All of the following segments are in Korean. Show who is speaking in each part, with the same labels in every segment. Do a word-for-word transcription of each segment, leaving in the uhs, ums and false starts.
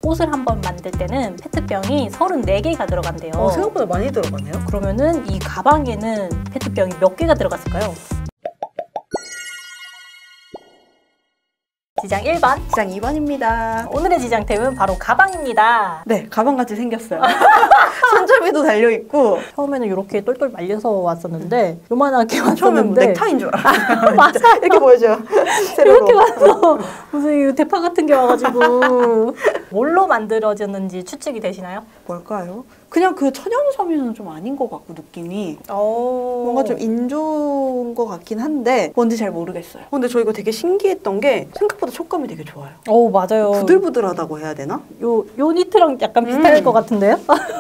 Speaker 1: 옷을 한 번 만들 때는 페트병이 서른네 개가 들어간대요.
Speaker 2: 어, 생각보다 많이 들어가네요.
Speaker 1: 그러면은 이 가방에는 페트병이 몇 개가 들어갔을까요? 지장 일 번,
Speaker 2: 지장 이 번입니다.
Speaker 1: 오늘의 지장템은 바로 가방입니다.
Speaker 2: 네, 가방같이 생겼어요. 손잡이도 달려있고
Speaker 1: 처음에는 이렇게 똘똘 말려서 왔었는데 요만하게 왔었는데
Speaker 2: 처음엔 넥타이인 줄 알았어요.
Speaker 1: 맞아.
Speaker 2: 이렇게 보여줘요.
Speaker 1: 이렇게 와서 무슨 대파 같은 게 와가지고 뭘로 만들어졌는지 추측이 되시나요?
Speaker 2: 뭘까요? 그냥 그 천연섬유는 좀 아닌 것 같고 느낌이
Speaker 1: 오.
Speaker 2: 뭔가 좀 인조인 것 같긴 한데 뭔지 잘 모르겠어요. 근데 저 이거 되게 신기했던 게 생각보다 촉감이 되게 좋아요.
Speaker 1: 오, 맞아요.
Speaker 2: 부들부들하다고 해야 되나?
Speaker 1: 요, 요 니트랑 약간 비슷할
Speaker 2: 음.
Speaker 1: 것 같은데요?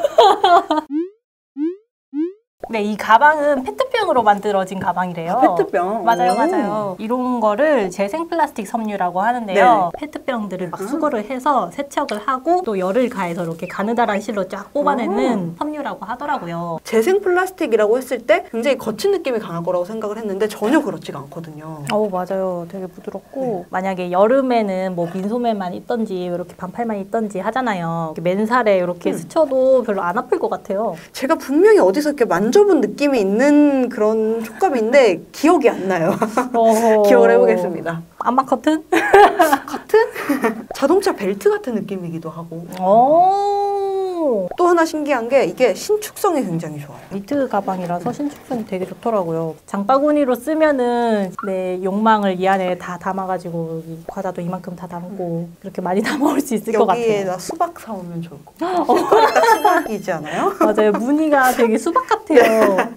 Speaker 1: 네, 이 가방은 페트병으로 만들어진 가방이래요.
Speaker 2: 아, 페트병.
Speaker 1: 맞아요,
Speaker 2: 오.
Speaker 1: 맞아요. 이런 거를 재생 플라스틱 섬유라고 하는데요.
Speaker 2: 네.
Speaker 1: 페트병들을 막
Speaker 2: 음.
Speaker 1: 수거를 해서 세척을 하고 또 열을 가해서 이렇게 가느다란 실로 쫙 뽑아내는
Speaker 2: 오.
Speaker 1: 섬유라고 하더라고요.
Speaker 2: 재생 플라스틱이라고 했을 때 굉장히 거친 느낌이 강할 거라고 생각을 했는데 전혀 그렇지가 않거든요.
Speaker 1: 어, 맞아요. 되게 부드럽고
Speaker 2: 네.
Speaker 1: 만약에 여름에는 뭐 민소매만 있던지 이렇게 반팔만 있던지 하잖아요. 이렇게 맨살에 이렇게
Speaker 2: 음.
Speaker 1: 스쳐도 별로 안 아플 것 같아요.
Speaker 2: 제가 분명히 어디서 이렇게 만져본 느낌이 있는 그런 촉감인데 기억이 안 나요. 기억을 해보겠습니다.
Speaker 1: 암막 커튼?
Speaker 2: 같은? 자동차 벨트 같은 느낌이기도 하고.
Speaker 1: 오.
Speaker 2: 또 하나 신기한 게 이게 신축성이 굉장히 좋아요.
Speaker 1: 니트 가방이라서 신축성이 되게 좋더라고요. 장바구니로 쓰면은 내 욕망을 이 안에 다 담아가지고 여기 과자도 이만큼 다 담고 그렇게 많이 담아올 수 있을 것 같아요.
Speaker 2: 여기에다 수박 사오면 좋을 것 같아요. 색깔이 딱 수박이지 않아요?
Speaker 1: 맞아요. 무늬가 되게 수박 같아요.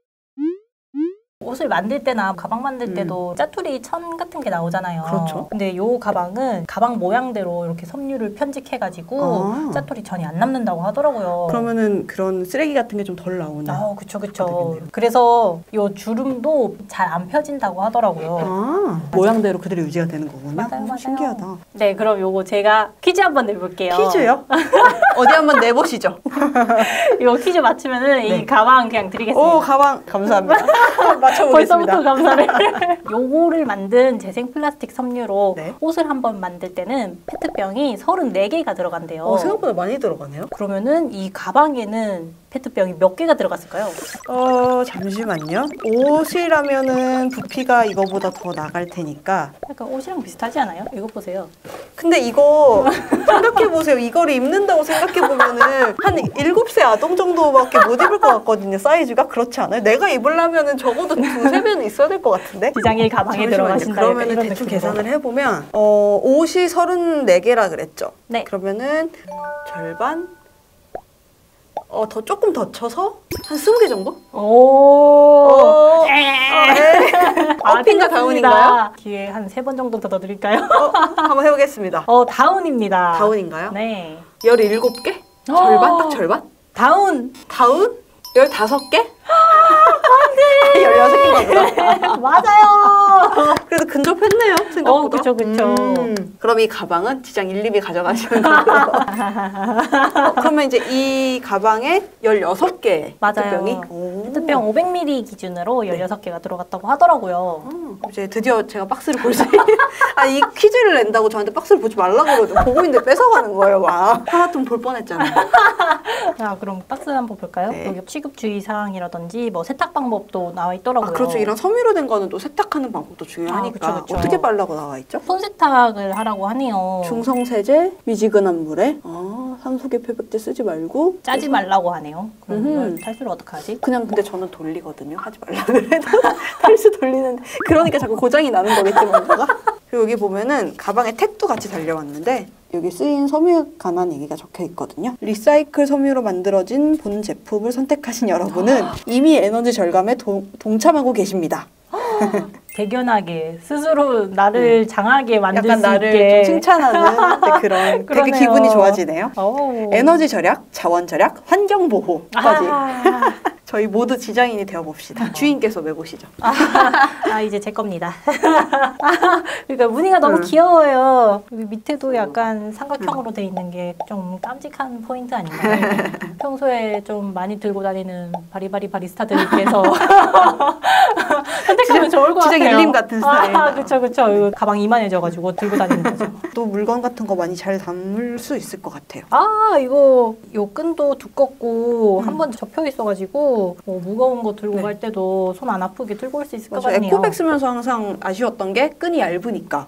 Speaker 1: 옷을 만들 때나 가방 만들 때도 음. 짜투리 천 같은 게 나오잖아요.
Speaker 2: 그렇죠.
Speaker 1: 근데 이 가방은 가방 모양대로 이렇게 섬유를 편직해가지고
Speaker 2: 아.
Speaker 1: 짜투리 천이 안 남는다고 하더라고요.
Speaker 2: 그러면은 그런 쓰레기 같은 게 좀 덜 나오는.
Speaker 1: 아, 그쵸, 그쵸. 그래서 이 주름도 잘 안 펴진다고 하더라고요.
Speaker 2: 아, 모양대로 그대로 유지가 되는 거군요.
Speaker 1: 맞아요, 맞아요.
Speaker 2: 신기하다.
Speaker 1: 네, 그럼 요거 제가 퀴즈 한번 내볼게요.
Speaker 2: 퀴즈요? 어디 한번 내보시죠.
Speaker 1: 이거 퀴즈 맞추면은
Speaker 2: 네.
Speaker 1: 이 가방 그냥 드리겠습니다.
Speaker 2: 오, 가방 감사합니다. 맞춰보겠습니다.
Speaker 1: 벌써부터 감사를. 요거를 만든 재생 플라스틱 섬유로
Speaker 2: 네.
Speaker 1: 옷을 한번 만들 때는 페트병이 서른네 개가 들어간대요.
Speaker 2: 어, 생각보다 많이 들어가네요.
Speaker 1: 그러면은 이 가방에는 페트병이 몇 개가 들어갔을까요?
Speaker 2: 어, 잠시만요. 옷이라면은 부피가 이거보다 더 나갈 테니까.
Speaker 1: 약간 옷이랑 비슷하지 않아요? 이거 보세요.
Speaker 2: 근데 이거 생각해보세요. 이거를 입는다고 생각해보면은 한 일곱 세 아동 정도밖에 못 입을 것 같거든요. 사이즈가. 그렇지 않아요? 내가 입으려면은 적어도 두세 배는 있어야 될 것 같은데?
Speaker 1: 지장일 가방에
Speaker 2: 잠시만요.
Speaker 1: 들어가신다.
Speaker 2: 그러면은 대충 계산을 해보면 어, 옷이 서른네 개라 그랬죠?
Speaker 1: 네.
Speaker 2: 그러면은 절반? 어, 더 조금 더 쳐서 한 스무 개 정도?
Speaker 1: 오.
Speaker 2: 어,
Speaker 1: 아,
Speaker 2: 업인가 다운인가요?
Speaker 1: 기회 한 세 번 정도 더 드릴까요?
Speaker 2: 어, 한번 해보겠습니다.
Speaker 1: 어, 다운입니다.
Speaker 2: 다운인가요?
Speaker 1: 네.
Speaker 2: 열일곱 개? 절반? 딱 절반?
Speaker 1: 다운.
Speaker 2: 다운? 열다섯 개? 안 돼! 열여섯 개가
Speaker 1: 맞아요.
Speaker 2: 그래도 근접했네요, 생각보다.
Speaker 1: 어, 그쵸, 그쵸.
Speaker 2: 음, 그럼 이 가방은 지장 일, 이 비 가져가시면 돼요. 어, 그러면 이제 이 가방에 열여섯 개
Speaker 1: 맞아요.
Speaker 2: 페트병이?
Speaker 1: 페트병 오백 밀리리터 기준으로 열여섯 개가 들어갔다고 하더라고요.
Speaker 2: 음, 이제 드디어 제가 박스를 볼 수 있어요. 아, 이 퀴즈를 낸다고 저한테 박스를 보지 말라고 그러죠. 보고 있는데 뺏어가는 거예요, 막. 하나쯤 볼 뻔했잖아요.
Speaker 1: 자, 그럼 박스 한번 볼까요?
Speaker 2: 네.
Speaker 1: 여기 취급 주의사항이라든지 뭐 세탁 방법도 나와 있더라고요.
Speaker 2: 아, 그렇죠. 이런 섬유로 된 거는 또 세탁하는 방법도 중요하니까.
Speaker 1: 아, 그쵸, 그쵸.
Speaker 2: 어떻게 빨라고 나와 있죠?
Speaker 1: 손 세탁을 하라고 하네요.
Speaker 2: 중성세제, 미지근한 물에 아, 산소계 표백제 쓰지 말고
Speaker 1: 짜지 말라고 하네요. 그럼 이걸
Speaker 2: 음흠.
Speaker 1: 탈수를 어떡하지?
Speaker 2: 그냥 근데 저는 돌리거든요. 하지 말라 그래도 탈수 돌리는데 그러니까 자꾸 고장이 나는 거겠지 뭔가가. 그리고 여기 보면은 가방에 택도 같이 달려왔는데 여기 쓰인 섬유에 관한 얘기가 적혀 있거든요. 리사이클 섬유로 만들어진 본 제품을 선택하신 여러분은 이미 에너지 절감에 도, 동참하고 계십니다.
Speaker 1: 대견하게 스스로 나를 음. 장하게 만들
Speaker 2: 약간
Speaker 1: 수
Speaker 2: 나를
Speaker 1: 있게
Speaker 2: 좀 칭찬하는 네, 그런 되게 기분이 좋아지네요.
Speaker 1: 오.
Speaker 2: 에너지 절약, 자원 절약, 환경 보호까지.
Speaker 1: 아.
Speaker 2: 저희 모두 디자인이 되어봅시다. 주인께서 매보시죠.
Speaker 1: 아, 아 이제 제 겁니다. 그러니까 무늬가 너무
Speaker 2: 응.
Speaker 1: 귀여워요. 여기 밑에도 약간 삼각형으로 돼 있는 게 좀 깜찍한 포인트 아닌가요? 평소에 좀 많이 들고 다니는 바리바리 바리스타들께서 선택하면 좋을 것
Speaker 2: 진짜
Speaker 1: 같아요.
Speaker 2: 릴림 같은 스타일.
Speaker 1: 아, 그쵸, 그쵸. 가방 이만해져가지고 들고 다니는 거죠.
Speaker 2: 또 물건 같은 거 많이 잘 담을 수 있을 것 같아요.
Speaker 1: 아, 이거 요 끈도 두껍고
Speaker 2: 음.
Speaker 1: 한번 접혀 있어가지고 뭐 무거운 거 들고
Speaker 2: 네.
Speaker 1: 갈 때도 손 안 아프게 들고 올 수 있을 것
Speaker 2: 맞아요.
Speaker 1: 같네요.
Speaker 2: 에코백 쓰면서 항상 아쉬웠던 게 끈이 얇으니까.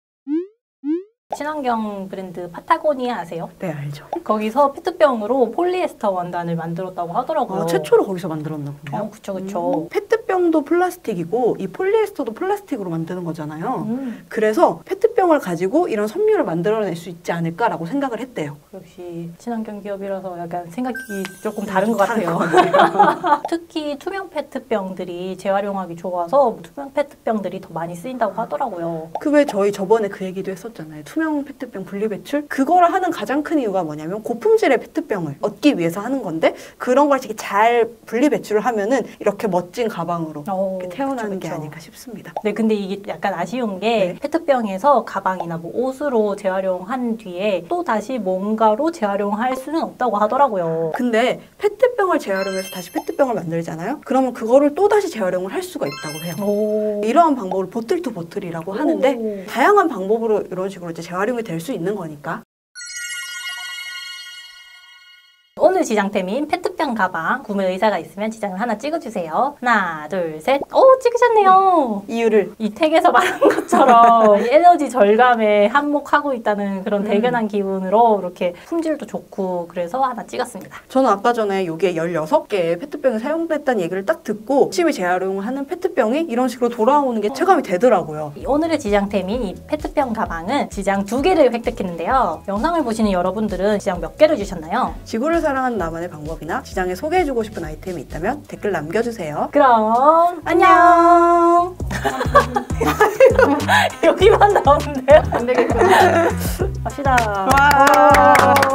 Speaker 1: 친환경 브랜드 파타고니아 아세요?
Speaker 2: 네, 알죠.
Speaker 1: 거기서 페트병으로 폴리에스터 원단을 만들었다고 하더라고요.
Speaker 2: 아, 최초로 거기서 만들었나 보네요.
Speaker 1: 어, 그쵸, 그쵸.
Speaker 2: 음, 페트병도 플라스틱이고 이 폴리에스터도 플라스틱으로 만드는 거잖아요.
Speaker 1: 음,
Speaker 2: 그래서 페트병을 가지고 이런 섬유를 만들어낼 수 있지 않을까라고 생각을 했대요.
Speaker 1: 역시 친환경 기업이라서 약간 생각이 조금 다른 것
Speaker 2: 다른
Speaker 1: 같아요.
Speaker 2: 것 같아요.
Speaker 1: 특히 투명 페트병들이 재활용하기 좋아서 투명 페트병들이 더 많이 쓰인다고 하더라고요.
Speaker 2: 그 외에 저희 저번에 그 얘기도 했었잖아요. 투명 페트병 분리배출? 그거를 하는 가장 큰 이유가 뭐냐면 고품질의 페트병을 얻기 위해서 하는 건데 그런 걸 잘 분리배출을 하면은 이렇게 멋진 가방으로
Speaker 1: 어,
Speaker 2: 이렇게 태어나는
Speaker 1: 그쵸,
Speaker 2: 게
Speaker 1: 그쵸.
Speaker 2: 아닐까 싶습니다.
Speaker 1: 네, 근데 이게 약간 아쉬운 게
Speaker 2: 네.
Speaker 1: 페트병에서 가방이나 뭐 옷으로 재활용한 뒤에 또 다시 뭔가로 재활용할 수는 없다고 하더라고요.
Speaker 2: 근데 페트병을 재활용해서 다시 페트병을 만들잖아요? 그러면 그거를 또 다시 재활용을 할 수가 있다고 해요.
Speaker 1: 오.
Speaker 2: 이러한 방법을 보틀 투 보틀이라고 하는데
Speaker 1: 오.
Speaker 2: 다양한 방법으로 이런 식으로 이제 재활용이 될 수 있는 거니까.
Speaker 1: 오늘 지장템인 페트병 가방 구매 의사가 있으면 지장을 하나 찍어주세요. 하나, 둘, 셋. 오, 찍으셨네요.
Speaker 2: 이유를
Speaker 1: 이 택에서 말한 것처럼 에너지 절감에 한몫하고 있다는 그런
Speaker 2: 음.
Speaker 1: 대견한 기분으로 이렇게 품질도 좋고 그래서 하나 찍었습니다.
Speaker 2: 저는 아까 전에 이게 열여섯 개의 페트병이 사용됐다는 얘기를 딱 듣고 열심히 재활용하는 페트병이 이런 식으로 돌아오는 게 체감이 되더라고요.
Speaker 1: 오늘의 지장템인 이 페트병 가방은 지장 두 개를 획득했는데요. 영상을 보시는 여러분들은 지장 몇 개를 주셨나요?
Speaker 2: 지구를 사랑하는 나만의 방법이나 지장에 소개해주고 싶은 아이템이 있다면 댓글 남겨주세요.
Speaker 1: 그럼 안녕. 여기만 나오는데요? 안 되겠구나. 갑시다.
Speaker 2: 와.